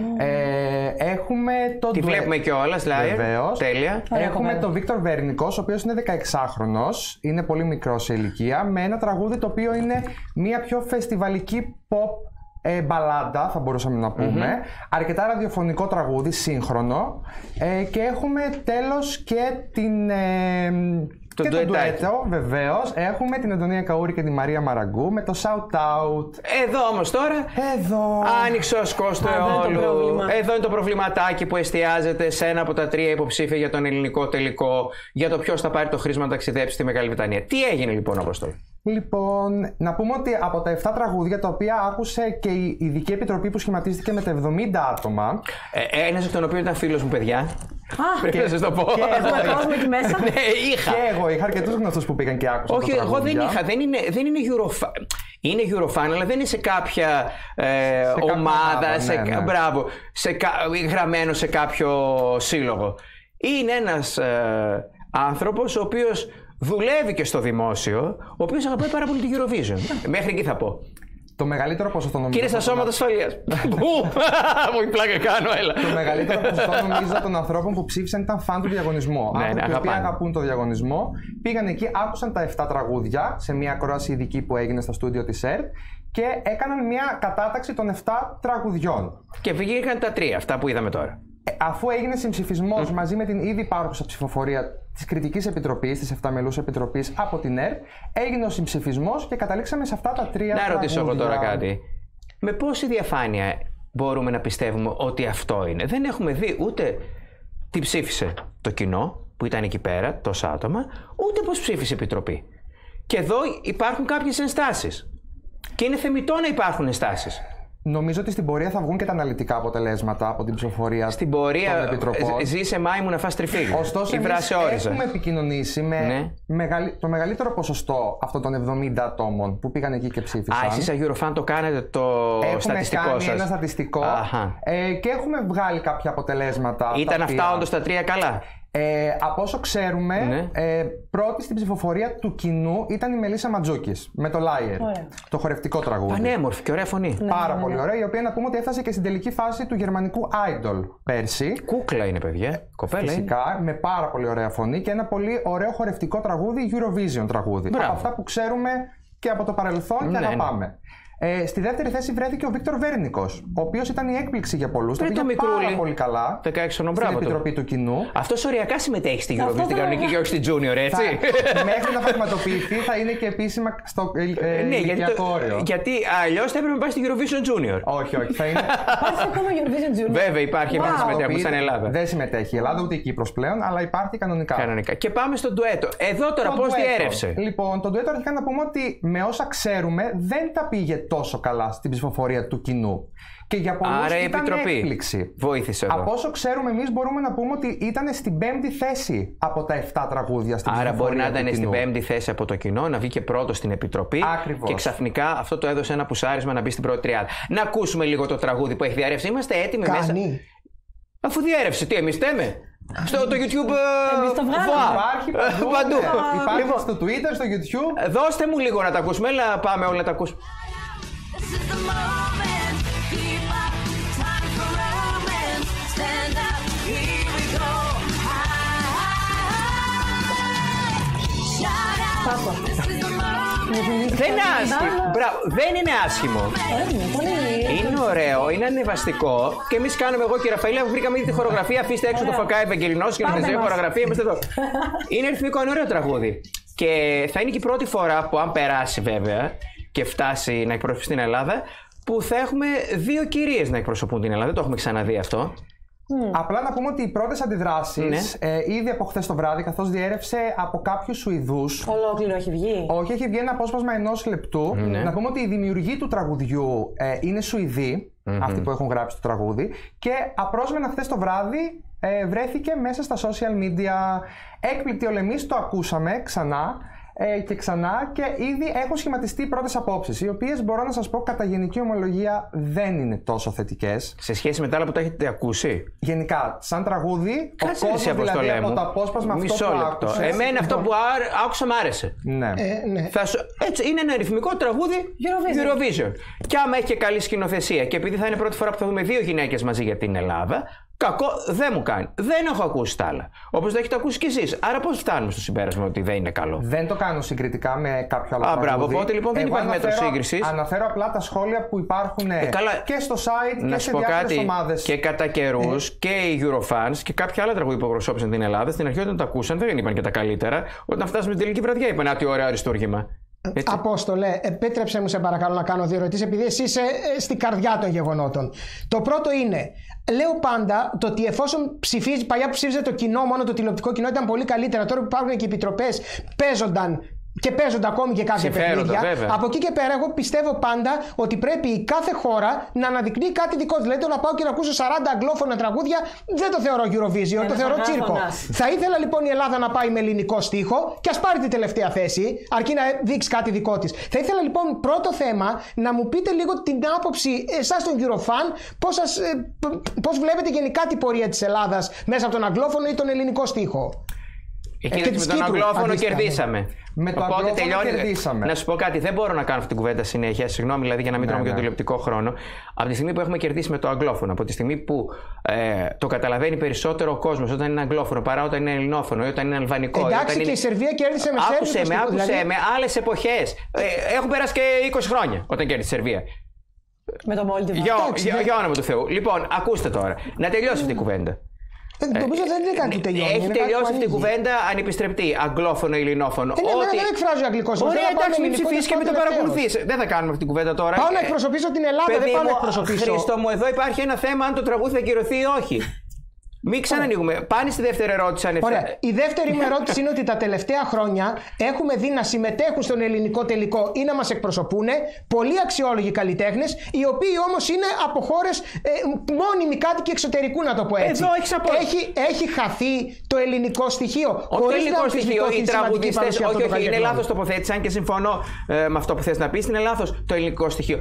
Ε, έχουμε το. Τη βλέπουμε κιόλας, Liar. Βεβαίως. Τέλεια. Έχουμε τον Βίκτορ Βερνικός, ο οποίος είναι δεκαεξάχρονος, είναι πολύ μικρός σε ηλικία, με ένα τραγούδι το οποίο είναι μια πιο φεστιβαλική pop. Ε, μπαλάντα θα μπορούσαμε να πούμε, mm-hmm. αρκετά ραδιοφωνικό τραγούδι, σύγχρονο, ε, και έχουμε τέλος και την ε, το και το ντουέτο, βεβαίως. Έχουμε την Αντωνία Καούρη και τη Μαρία Μαραγκού με το Shout Out. Εδώ όμως τώρα, εδώ άνοιξε ο σκός του αιώλου. Εδώ είναι το προβληματάκι που εστιάζεται σε ένα από τα τρία υποψήφια για τον ελληνικό τελικό, για το ποιος θα πάρει το χρήσμα να ταξιδέψει στη Μεγάλη Βρετανία. Τι έγινε λοιπόν, Αποστόλη? Λοιπόν, να πούμε ότι από τα επτά τραγούδια τα οποία άκουσε και η Ειδική Επιτροπή που σχηματίστηκε με τα εβδομήντα άτομα. Ε, ένας εκ των οποίων ήταν φίλος μου, παιδιά. Α, πρέπει να σας το πω. Και εγώ είμαι εκεί μέσα. Ναι, είχα. Και εγώ είχα αρκετούς γνωστούς που πήγαν και άκουσαν. Όχι, τα εγώ δεν είχα. Δεν είναι, δεν είναι Eurofan. Είναι Eurofan, αλλά δεν είναι σε κάποια ε, σε ομάδα. Κάποια σε, ναι, ναι. Μπράβο. Σε, γραμμένο σε κάποιο σύλλογο. Είναι ένας ε, άνθρωπος ο οποίος δουλεύει και στο δημόσιο, ο οποίος αγαπάει πάρα πολύ την Eurovision. Μέχρι εκεί θα πω. Το μεγαλύτερο ποσοστό νομίζω. Κύριε στα σώματα ασφαλείας. Πού! Μου πλάκα κάνω, έλα. Το μεγαλύτερο ποσοστό νομίζω των ανθρώπων που ψήφισαν ήταν φαν του διαγωνισμού. Ναι, άνθρωποι ναι, οι οποίοι αγαπούν το διαγωνισμό. Πήγαν εκεί, άκουσαν τα επτά τραγούδια σε μια ακρόαση ειδική που έγινε στο στούντιο της ΕΡΤ και έκαναν μια κατάταξη των επτά τραγουδιών. Και βγήκαν τα τρία, αυτά που είδαμε τώρα. Ε, αφού έγινε συμψηφισμός mm. μαζί με την ήδη υπάρχουσα ψηφοφορία της Κριτικής Επιτροπής, της επταμελούς Επιτροπής από την ΕΡΤ, έγινε ο συμψηφισμός και καταλήξαμε σε αυτά τα τρία τραγούδια. Να ρωτήσω εγώ τώρα κάτι. Με πόση διαφάνεια μπορούμε να πιστεύουμε ότι αυτό είναι? Δεν έχουμε δει ούτε τι ψήφισε το κοινό που ήταν εκεί πέρα, τόσα άτομα, ούτε πώς ψήφισε η Επιτροπή. Και εδώ υπάρχουν κάποιες ενστάσεις. Και είναι θεμιτό να υπάρχουν ενστάσεις. Νομίζω ότι στην πορεία θα βγουν και τα αναλυτικά αποτελέσματα από την ψηφοφορία στην πορεία, των επιτροπών. Ζήσε Μάη μου να φας τριφύλι. Ωστόσο, εμείς έχουμε επικοινωνήσει με ναι. μεγαλ... το μεγαλύτερο ποσοστό αυτών των εβδομήντα ατόμων που πήγαν εκεί και ψήφισαν. Α, εσείς σαν Eurofan το κάνετε το έχουμε στατιστικό κάνει σας. Ένα στατιστικό Αχα. ε, και έχουμε βγάλει κάποια αποτελέσματα. Ήταν τα αυτά οποία... όντως τα τρία καλά? Ε, από όσο ξέρουμε, Ναι. ε, πρώτη στην ψηφοφορία του κοινού ήταν η Μελίσσα Ματζούκης με το Liar. Ωραία. Το χορευτικό τραγούδι. Πανέμορφη και ωραία φωνή. Πάρα ναι, πολύ ναι. ωραία, η οποία να πούμε ότι έφτασε και στην τελική φάση του γερμανικού Idol πέρσι. Κούκλα είναι, παιδιά. Κοπέλα είναι. Φυσικά, με πάρα πολύ ωραία φωνή και ένα πολύ ωραίο χορευτικό τραγούδι, Eurovision τραγούδι. Μπράβο. Από αυτά που ξέρουμε και από το παρελθόν και Ναι, αγαπάμε. Ε, στη δεύτερη θέση βρέθηκε ο Βίκτορ Βέρνικος, ο οποίος ήταν η έκπληξη για πολλούς. Το πήγε πάρα πολύ καλά δεκαέξι στην μπράβο του. Επιτροπή του Κοινού. Αυτός οριακά συμμετέχει στην Αυτό Eurovision, στην θα- κανονική και όχι στην Junior, έτσι. Θα- μέχρι να πραγματοποιηθεί θα είναι και επίσημα στο ε, ε, Ναι, γιατί, ηλικιακό το- όριο. γιατί αλλιώς θα έπρεπε να πάει στην Eurovision Junior. Όχι, όχι. Θα είναι... Υπάρχει ακόμα Eurovision Junior. Βέβαια υπάρχει, wow. συμμετέχουμε σαν Ελλάδα. Δεν συμμετέχει η Ελλάδα ούτε η Κύπρος πλέον, αλλά υπάρχει κανονικά. Κανονικά. Και πάμε στο ντουέτο. Εδώ τώρα Το πώς ντουέτο. διέρευσε. Λοιπόν, το ντουέτο αρχικά να πούμε ότι με όσα ξέρουμε δεν τα πήγε τόσο καλά στην ψηφοφορία του κοινού. Και για πολλούς Άρα η ήταν Επιτροπή έκπληξη. βοήθησε εδώ. Από όσο ξέρουμε εμείς μπορούμε να πούμε ότι ήταν στην πέμπτη θέση από τα επτά τραγούδια στην Άρα ψηφοφορία μπορεί να του ήταν στην κοινού. πέμπτη θέση από το κοινό, να βγήκε πρώτο στην Επιτροπή. Ακριβώς. Και ξαφνικά αυτό το έδωσε ένα πουσάρισμα να μπει στην πρώτη τριάδα. Να ακούσουμε λίγο το τραγούδι που έχει διαρρεύσει. Είμαστε έτοιμοι μέσα. Κάνει. Αφού διέρευσε, τι εμείς θέμε. Στο το YouTube. Εμείς το βγάλαμε. Βουά. Υπάρχει παντού. Παντού. ναι. Υπάρχει Λοιπόν, στο Twitter, στο YouTube. δώστε μου λίγο να τα ακούσουμε. Έλα, πάμε όλοι να τα ακούσουμε. Δεν είναι άσχημο. Μπράβο, δεν είναι άσχημο. Είναι ωραίο, είναι ανεβαστικό. Και εμεί κάνουμε, εγώ και η Ραφαήλα, βρήκαμε ήδη τη χορογραφία. Αφήστε έξω το Φωκά Ευαγγελινό και να δει χορογραφία. Είμαστε εδώ. Είναι ρυθμικό, είναι ωραίο τραγούδι. Και θα είναι και η πρώτη φορά που, αν περάσει βέβαια και φτάσει να εκπροσωπήσει την Ελλάδα, που θα έχουμε δύο κυρίες να εκπροσωπούν την Ελλάδα. Δεν το έχουμε ξαναδεί αυτό. Mm. Απλά να πούμε ότι οι πρώτες αντιδράσεις Ναι. ε, ήδη από χθες το βράδυ, καθώς διέρευσε από κάποιους Σουηδούς. Ολόκληρο έχει βγει. Όχι, έχει βγει ένα απόσπασμα ενός λεπτού. Ναι. Να πούμε ότι οι δημιουργοί του τραγουδιού ε, είναι Σουηδοί, Mm-hmm. αυτοί που έχουν γράψει το τραγούδι. Και απρόσμενα χθες το βράδυ ε, βρέθηκε μέσα στα social media. Έκπληκτοι όλοι εμείς το ακούσαμε ξανά. Ε, και ξανά και ήδη έχουν σχηματιστεί πρώτες απόψεις, οι οποίες μπορώ να σας πω κατά γενική ομολογία δεν είναι τόσο θετικές. Σε σχέση με τα άλλα που τα έχετε ακούσει. Γενικά, σαν τραγούδι, Κάτσε ο εσύ, κόσμος δηλαδή Αποστολέ από μου. το απόσπασμα αυτό Μισό που λεπτό. άκουσε. Εμένα αυτό που άρ- άκουσα μ' άρεσε. Ναι. Ε, ναι. Θα σου... Έτσι, είναι ένα ρυθμικό τραγούδι Eurovision. Eurovision. Και άμα έχει και καλή σκηνοθεσία, και επειδή θα είναι πρώτη φορά που θα δούμε δύο γυναίκες μαζί για την Ελλάδα, κακό δεν μου κάνει. Δεν έχω ακούσει τα άλλα. Όπως το έχετε ακούσει κι εσείς. Άρα πώς φτάνουμε στο συμπέρασμα ότι δεν είναι καλό. Δεν το κάνω συγκριτικά με κάποιο άλλο Α, τραγούδι. μπράβο, οπότε λοιπόν δεν Εγώ υπάρχει μέτρο αναφέρω- σύγκρισης. Αναφέρω απλά τα σχόλια που υπάρχουν Ε, καλά. και στο site Να και σου σε πω διάφορες κάτι. ομάδες. Και κατά καιρού και οι Eurofans και κάποια άλλα τραγούδια που εκπροσώπησαν την Ελλάδα στην αρχή όταν τα ακούσαν δεν είπαν και τα καλύτερα. Όταν φτάσαμε στην τελική βραδιά είπαν: Α, τι ωραίο αριστούργημα. Έτσι. Απόστολε, επέτρεψε μου σε παρακαλώ να κάνω δύο ερωτήσεις, επειδή εσύ είσαι ε, στην καρδιά των γεγονότων. Το πρώτο είναι, λέω πάντα το ότι εφόσον ψηφίζει, παλιά που ψήφιζε το κοινό, μόνο το τηλεοπτικό κοινό ήταν πολύ καλύτερα. Τώρα που υπάρχουν και οι επιτροπές, παίζονταν και παίζονται ακόμη και κάποια Συμφέροντα, παιχνίδια. βέβαια. Από εκεί και πέρα, εγώ πιστεύω πάντα ότι πρέπει η κάθε χώρα να αναδεικνύει κάτι δικό της. Δηλαδή, το να πάω και να ακούσω σαράντα αγγλόφωνα τραγούδια δεν το θεωρώ Eurovision, το θεωρώ τσίρκο. Θα ήθελα λοιπόν η Ελλάδα να πάει με ελληνικό στίχο και ας πάρει τη τελευταία θέση, αρκεί να δείξει κάτι δικό της. Θα ήθελα λοιπόν πρώτο θέμα να μου πείτε λίγο την άποψη εσάς των Eurofan, πώς, σας, ε, πώς βλέπετε γενικά την πορεία της Ελλάδας μέσα από τον αγγλόφωνο ή τον ελληνικό στίχο. Εκεί και με της τον Κύπρου, αγγλόφωνο αντίστοιχα, κερδίσαμε. Με το Οπότε αγγλόφωνο τελειώνει. κερδίσαμε. Να σου πω κάτι, δεν μπορώ να κάνω αυτή την κουβέντα συνέχεια. Συγγνώμη, δηλαδή, για να μην Ναι, τρώμε και ναι. τον τηλεοπτικό χρόνο. Από τη στιγμή που έχουμε κερδίσει με το αγγλόφωνο, από τη στιγμή που ε, το καταλαβαίνει περισσότερο ο κόσμος όταν είναι αγγλόφωνο παρά όταν είναι ελληνόφωνο ή όταν είναι αλβανικό. Εντάξει, όταν και είναι... η Σερβία κέρδισε με Άκουσε Σέρβιο. με, το άκουσε δηλαδή- με, άλλες εποχές. Ε, έχουν περάσει και είκοσι χρόνια όταν κέρδισε η Σερβία. Με τον Μόλτιβα. Για, Εντάξει, για, δεν- για όνομα του Θεού. Λοιπόν, ακούστε τώρα. Να τελειώσει αυτή η κουβέντα. Ε, Νομίζω δεν είναι κάτι που τελειώνει. Έχει είναι κάτι που τελειώσει αυτή η ανοίγει. κουβέντα ανυπιστρεπτή. Αγγλόφωνο ή ελληνόφωνο. Ε, ναι, εμένα δεν εκφράζει ο αγγλικός. Ωραία, Θέλω να πάω εντάξει, με μην ελληνικό ψηφίσει και μην το τελευταίος. παρακολουθείς. Δεν θα κάνουμε αυτή την κουβέντα τώρα. Πάω να Ε, εκπροσωπήσω την Ελλάδα, παιδί δεν πάω να μου, εκπροσωπήσω. Χρήστο μου, εδώ υπάρχει ένα θέμα αν το τραγούδι θα κυρωθεί ή όχι. Μην ξανανοίγουμε. Πάνε στη δεύτερη ερώτηση αν Ωραία. Η δεύτερη μου ερώτηση είναι ότι τα τελευταία χρόνια έχουμε δει να συμμετέχουν στον ελληνικό τελικό ή να μας εκπροσωπούν πολλοί αξιόλογοι καλλιτέχνες, οι οποίοι όμως είναι από χώρες ε, μόνιμοι κάτοικοι εξωτερικού, να το πω έτσι. Εδώ έχεις απο- έχει, έχει χαθεί το ελληνικό στοιχείο. Όχι το χωρίς να ελληνικό στοιχείο, αμφισβητώ οι τη σημαντική τραγουδιστές. παρουσία Όχι, αυτών των όχι, είναι καλλιτεχνών. λάθος τοποθέτηση. Αν και συμφωνώ ε, με αυτό που θες να πεις, είναι λάθος το ελληνικό στοιχείο.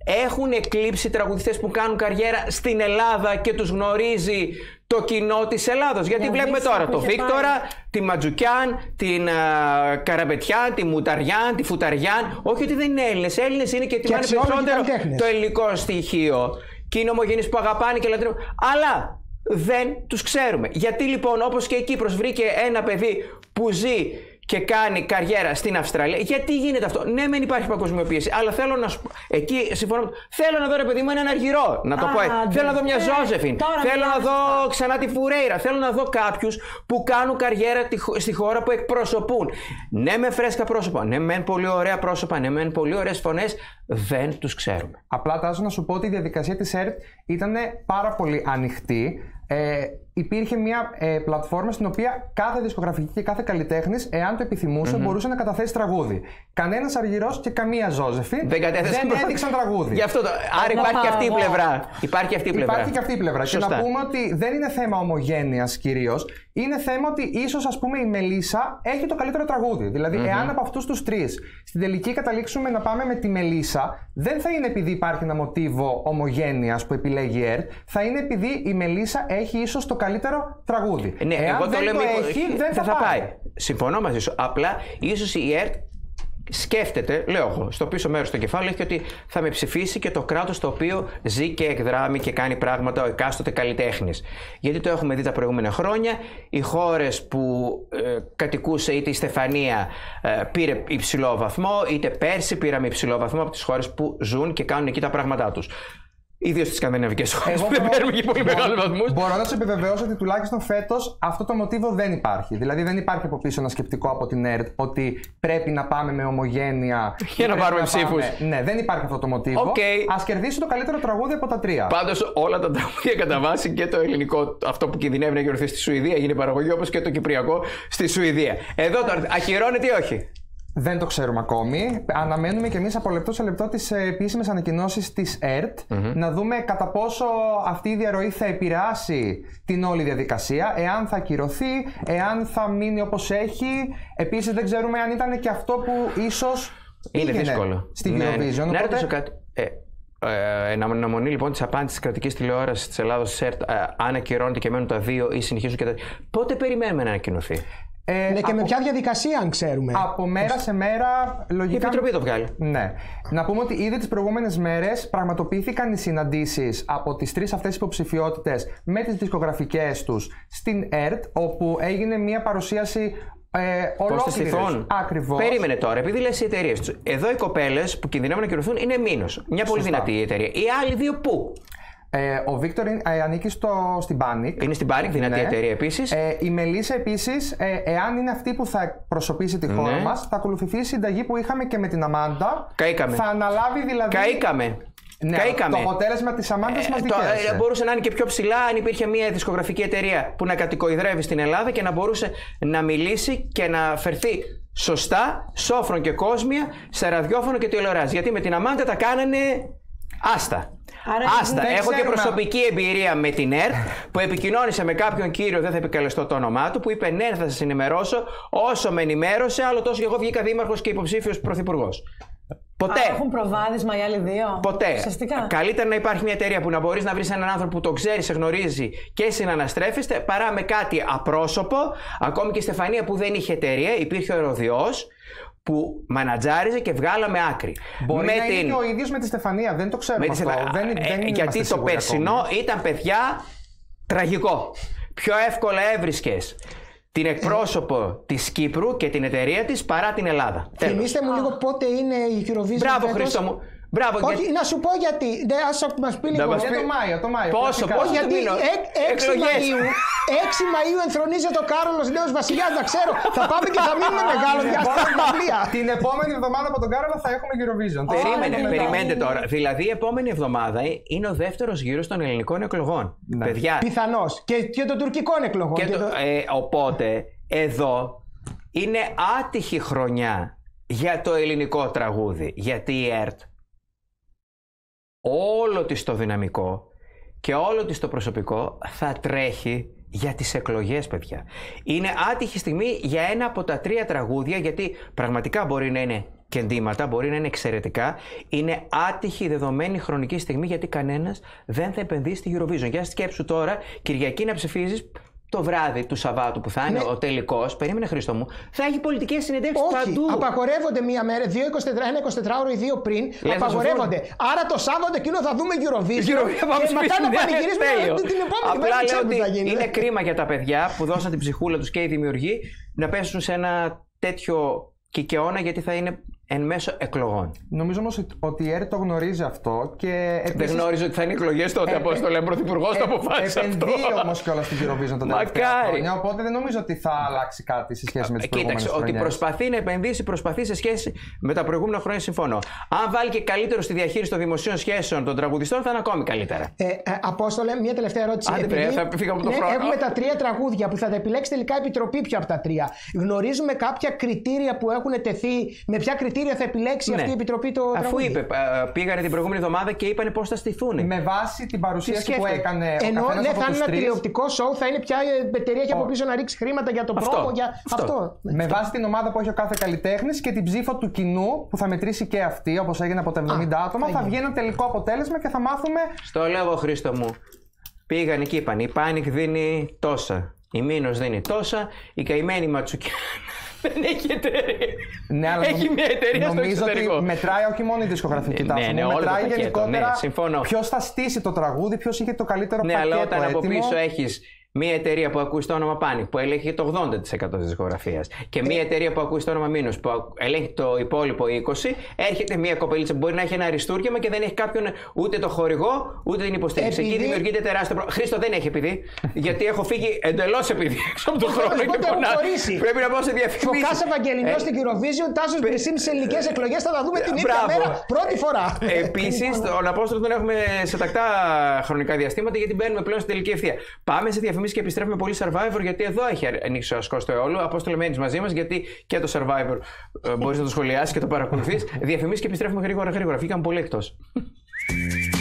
Έχουν εκλείψει τραγουδιστές που κάνουν καριέρα στην Ελλάδα και τους γνωρίζει το κοινό της Ελλάδος. Γιατί Για βλέπουμε δείξε τώρα που το είχε Βίκτορα, πάει. τη Ματζουκιάν, την uh, Καραπετιάν, τη Μουταριάν, τη Φουταριάν. Όχι ότι δεν είναι Έλληνες. Έλληνες είναι και τιμάνε περισσότερο το ελληνικό στοιχείο. Και είναι ομογενείς που αγαπάνε και λατρεύουν. Αλλά δεν τους ξέρουμε. Γιατί λοιπόν, όπως και η Κύπρος βρήκε ένα παιδί που ζει και κάνει καριέρα στην Αυστραλία. Γιατί γίνεται αυτό? Ναι, μεν υπάρχει παγκοσμιοποίηση, αλλά θέλω να σου πω. Εκεί συμφωνώ. Θέλω να δω, ρε παιδί μου, έναν Αργυρό. Να το Α, πω έτσι. ναι. Θέλω να δω μια Ε, Ζώζεφιν. τώρα Θέλω να μιλάς δω σωστά. ξανά τη Φουρέιρα. Θέλω να δω κάποιους που κάνουν καριέρα τη χω- στη χώρα που εκπροσωπούν. Ναι, με φρέσκα πρόσωπα. Ναι, με πολύ ωραία πρόσωπα. Ναι, με πολύ ωραίες φωνές. Δεν τους ξέρουμε. Απλά τάζω να σου πω ότι η διαδικασία της ΕΡΤ ήταν πάρα πολύ ανοιχτή. Ε, υπήρχε μια ε, πλατφόρμα στην οποία κάθε δισκογραφική και κάθε καλλιτέχνης, εάν το επιθυμούσε, Mm-hmm. μπορούσε να καταθέσει τραγούδι. Κανένας Αργυρός και καμία Ζώζεφη Δεν κατέθεσαν δεν έδειξαν τραγούδι. Γι' αυτό το... Άρα υπάρχει και αυτή η πλευρά. Υπάρχει αυτή η πλευρά. Υπάρχει και αυτή η πλευρά. Σωστά. Και να πούμε ότι δεν είναι θέμα ομογένειας κυρίως. Είναι θέμα ότι ίσως, ας πούμε, η Μελίσσα έχει το καλύτερο τραγούδι. Δηλαδή, Mm-hmm. εάν από αυτούς τους τρεις στην τελική καταλήξουμε να πάμε με τη Μελίσσα, δεν θα είναι επειδή υπάρχει ένα μοτίβο ομογένειας που επιλέγει η ΕΡΤ, θα είναι επειδή η Μελίσσα έχει ίσως το καλύτερο τραγούδι. Ναι, εάν εγώ το δεν λέω το μήπως- έχει, δεν θα, θα πάει. πάει. Συμφωνώ μαζί σου. Απλά ίσως η ΕΡΤ σκέφτεται, λέω εγώ, στο πίσω μέρος του κεφάλαιο έχει ότι θα με ψηφίσει και το κράτος το οποίο ζει και εκδράμει και κάνει πράγματα ο εκάστοτε καλλιτέχνης. Γιατί το έχουμε δει τα προηγούμενα χρόνια. Οι χώρες που ε, κατοικούσε είτε η Στεφανία ε, πήρε υψηλό βαθμό, είτε πέρσι πήραμε υψηλό βαθμό από τις χώρες που ζουν και κάνουν εκεί τα πράγματά τους. Ιδίως στις σκανδιναβικές χώρες που δεν παίρνουμε και πολύ μεγάλους βαθμούς. Μπορώ να σου επιβεβαιώσω ότι τουλάχιστον φέτος αυτό το μοτίβο δεν υπάρχει. Δηλαδή δεν υπάρχει από πίσω ένα σκεπτικό από την ΕΡΤ ότι πρέπει να πάμε με ομογένεια. Για να πρέπει πάρουμε ψήφους. πάμε- Ναι, δεν υπάρχει αυτό το μοτίβο. Okay. Ας κερδίσει το καλύτερο τραγούδι από τα τρία. Πάντως όλα τα τραγούδια κατά βάση και το ελληνικό, αυτό που κινδυνεύει να κυρωθεί στη Σουηδία, γίνει παραγωγή, όπως και το κυπριακό στη Σουηδία. Εδώ τώρα ακυρώνεται ή όχι? Δεν το ξέρουμε ακόμη. Αναμένουμε κι εμείς από λεπτό σε λεπτό τις επίσημες ανακοινώσεις της ΕΡΤ, Mm-hmm. να δούμε κατά πόσο αυτή η διαρροή θα επηρεάσει την όλη διαδικασία, εάν θα ακυρωθεί, εάν θα μείνει όπως έχει. Επίσης δεν ξέρουμε αν ήταν και αυτό που ίσως Είναι πήγαινε δύσκολο. στη Ναι, ναι. Eurovision. Να Οπότε- ρωτήσω κάτι. Ε, ε, εν αναμονή λοιπόν της απάντησης της κρατικής τηλεόρασης της Ελλάδος της ΕΡΤ, ε, αν ακυρώνεται και μένουν τα δύο ή συνεχίζουν και τα δύο. Πότε περιμένουμε να ανακοινωθεί? Ε, Ναι, και από- με ποια διαδικασία, αν ξέρουμε. Από μέρα σε μέρα, λογικά. Η Επιτροπή το βγάλει. Ναι. Να πούμε ότι ήδη τις προηγούμενες μέρες πραγματοποιήθηκαν οι συναντήσεις από τις τρεις αυτές υποψηφιότητες με τις δισκογραφικές τους στην ΕΡΤ, όπου έγινε μια παρουσίαση ε, Πώς θα ολόκληρης. στηθούν? Ακριβώς. Περίμενε τώρα, επειδή λες οι εταιρείες τους. Εδώ οι κοπέλες που κινδυνεύουν να κυρωθούν είναι Μήνος. Μια πολύ Σωστά. δυνατή εταιρεία. Οι άλλοι δύο πού? Ε, ο Βίκτορ ε, ανήκει στο, στην Panic. Είναι στην Panic, δυνατή εταιρεία επίσης. Ε, η Μελίσσα επίσης, ε, εάν είναι αυτή που θα εκπροσωπήσει τη χώρα Ναι. μας, θα ακολουθήσει η συνταγή που είχαμε και με την Αμάντα. Καήκαμε. Θα αναλάβει δηλαδή. Καήκαμε. Ναι, Καήκαμε. το αποτέλεσμα της Αμάντας μας το, δικαίωσε. ε, μπορούσε να είναι και πιο ψηλά αν υπήρχε μια δισκογραφική εταιρεία που να κατοικοειδρεύει στην Ελλάδα και να μπορούσε να μιλήσει και να φερθεί σωστά, σόφρον και κόσμια, σε ραδιόφωνο και τηλεοράση. Γιατί με την Αμάντα τα κάνανε άστα. Άρα, Άστα. δεν Έχω και ξέρουμε. προσωπική εμπειρία με την ΕΡΤ που επικοινώνησε με κάποιον κύριο, δεν θα επικαλεστώ το όνομά του, που είπε ναι, θα σας ενημερώσω όσο με ενημέρωσε, άλλο τόσο και εγώ βγήκα δήμαρχος και υποψήφιος πρωθυπουργός. Ποτέ. Α, έχουν προβάδισμα οι άλλοι δύο. Ποτέ. Ουσιαστικά. Καλύτερα να υπάρχει μια εταιρεία που να μπορείς να βρεις έναν άνθρωπο που το ξέρει, σε γνωρίζει και συναναστρέφεστε, παρά με κάτι απρόσωπο. Ακόμη και η Στεφανία που δεν είχε εταιρεία, υπήρχε ο Ερωδιός που μανατζάριζε και βγάλαμε άκρη. Μπορεί με να την... είναι και ο ίδιος με τη Στεφανία, δεν το ξέρουμε με τη αυτό. Στεφα- Δεν, Ε, δεν είμαστε γιατί το σίγουροι περσινό ακόμη. ήταν, παιδιά, τραγικό. Πιο εύκολα έβρισκες την εκπρόσωπο της Κύπρου και την εταιρεία της παρά την Ελλάδα. Τέλος. Θυμήστε μου λίγο πότε είναι η Eurovision. Μπράβο, φέτος. Χρήστο μου. Μπράβο, Όχι, γιατί- να σου πω γιατί. Ναι, ας μας πει λίγο. Να μας Για πει- το Μάιο, το Μάιο. Πόσο, φυσικά. πόσο Γιατί του μήνο? έκ- έξι Εκλογές. Μαΐου, έξι Μαΐου ενθρονίζεται ο Κάρολος νέος βασιλιάς, να ξέρω. Θα πάμε και θα μείνουμε μεγάλο διάστημα στην αυλία. Την επόμενη εβδομάδα από τον Κάρολο θα έχουμε Eurovision. Περίμενε, Ωραία. περιμένετε τώρα. Δηλαδή η επόμενη εβδομάδα είναι ο δεύτερος γύρος των ελληνικών εκλογών. Ναι. Παιδιά. Πιθανώς. Και, και των τουρκικών εκλογών. Και Και το, το- ε, οπότε εδώ είναι άτυχη χρονιά για το ελληνικό τραγούδι. Γιατί η ΕΡΤ όλο της το δυναμικό και όλο της το προσωπικό θα τρέχει για τις εκλογές, παιδιά. Είναι άτυχη στιγμή για ένα από τα τρία τραγούδια, γιατί πραγματικά μπορεί να είναι κεντήματα, μπορεί να είναι εξαιρετικά. Είναι άτυχη η δεδομένη χρονική στιγμή γιατί κανένας δεν θα επενδύσει στη Eurovision. Για σκέψου τώρα, Κυριακή να ψηφίζεις. Το βράδυ του Σαββάτου που θα είναι ναι. ο τελικός, περίμενε Χρήστο μου, θα έχει πολιτικές συνεντεύξεις παντού. Απαγορεύονται μία μέρα, δύο εικοσιτετράωρο, ένα εικοσιτετράωρο ή δύο πριν. Λες απαγορεύονται. Άρα το Σάββατο εκείνο θα δούμε Eurovision. Eurovision και μετά να πανηγυρίσουμε την επόμενη Απλά μέρα. Λέω ότι είναι κρίμα για τα παιδιά που δώσαν την ψυχούλα τους και οι δημιουργοί να πέσουν σε ένα τέτοιο κικαιώνα γιατί θα είναι εν μέσω εκλογών. Νομίζω όμως ότι η ΕΡΤ το γνωρίζει αυτό και. Επίσης... Δεν γνώριζε ότι θα είναι εκλογές τότε, από όσο το λέει ο Πρωθυπουργός, το αποφάσισε αυτό. Επενδύει όμως κιόλας στην Eurovision τα τελευταία χρόνια, οπότε δεν νομίζω ότι θα αλλάξει κάτι σε σχέση με τις προηγούμενες χρονιές. Κοίταξε, ότι προσπαθεί να επενδύσει, προσπαθεί σε σχέση με τα προηγούμενα χρόνια, συμφωνώ. Αν βάλει και καλύτερο στη διαχείριση των δημοσίων σχέσεων των τραγουδιστών, θα είναι ακόμη καλύτερα. Ε, ε, Απόστολε, μια τελευταία ερώτηση. Άντε, επειδή, θα φύγαμε το ναι, χρόνο. Έχουμε τα τρία τραγούδια που θα τα επιλέξει τελικά η Επιτροπή ποιο από τα τρία. Γνωρίζουμε κάποια κριτήρια που έχουν τεθεί, με ποια κριτήρια θα επιλέξει αυτή η Επιτροπή το τραγούδι. Αφού είπε, πήγανε την προηγούμενη εβδομάδα και είπανε πώς θα στηθούν. Με βάση την παρουσίαση που έκανε. Ενώ ο ναι, θα είναι ένα τρεις... τηλεοπτικό σοου, θα είναι πια η εταιρεία έχει από πίσω να ρίξει χρήματα για το πρόμο. Για... Αυτό. αυτό. Με αυτό. Βάση την ομάδα που έχει ο κάθε καλλιτέχνης και την ψήφο του κοινού που θα μετρήσει και αυτή, όπως έγινε από τα εβδομήντα Α, άτομα, θα βγει ένα τελικό αποτέλεσμα και θα μάθουμε. Στο λέω, Χρήστο μου. Πήγαν και είπαν: η Panic δίνει τόσα. Η Μήνος δίνει τόσα. Η καημένη Ματσουκιάν. Δεν έχει εταιρεία. Ναι, αλλά έχει μια εταιρεία στο νομίζω εξωτερικό. Ότι μετράει όχι μόνο η δισκογραφική τάξη. Ναι, ναι, μετράει γενικότερα ναι, ποιος θα στήσει το τραγούδι, ποιος είχε το καλύτερο ναι, πακέτο. Ναι, αλλά όταν έτοιμο. Από πίσω έχεις μια εταιρεία που ακούει το όνομα Panic που ελέγχει το ογδόντα τοις εκατό της δισκογραφίας και μια εταιρεία που ακούει το όνομα Μήνος που ελέγχει το υπόλοιπο είκοσι τοις εκατό, έρχεται μια κοπελίτσα που μπορεί να έχει ένα αριστούργημα και δεν έχει κάποιον ούτε το χορηγό ούτε την υποστήριξη. Επειδή... Εκεί δημιουργείται τεράστιο πρόβλημα. Χρήστο δεν έχει επειδή, γιατί έχω φύγει εντελώς επειδή έξω από τον χρόνο και πονάω. Πρέπει να πάω σε διαφημίσεις. Φωκάς Ευαγγελινός στην Eurovision, Τάσος Μπρισίμ σε ελληνικές εκλογές θα τα δούμε την ίδια μέρα πρώτη φορά. Επίσης, τον Απόστολο τον έχουμε σε τακτά χρονικά διαστήματα γιατί μπαίνουμε πλέον στην τελική ευθεία. Πάμε σε διαφημίσεις και επιστρέφουμε πολύ Survivor γιατί εδώ έχει ανοίξει ο ασκός του αιώλου. Απόστολε, μένεις μαζί μας γιατί και το Survivor μπορείς να το σχολιάσεις και το παρακολουθείς. Διαφημίσεις και επιστρέφουμε γρήγορα γρήγορα. Φύγαμε πολύ εκτός.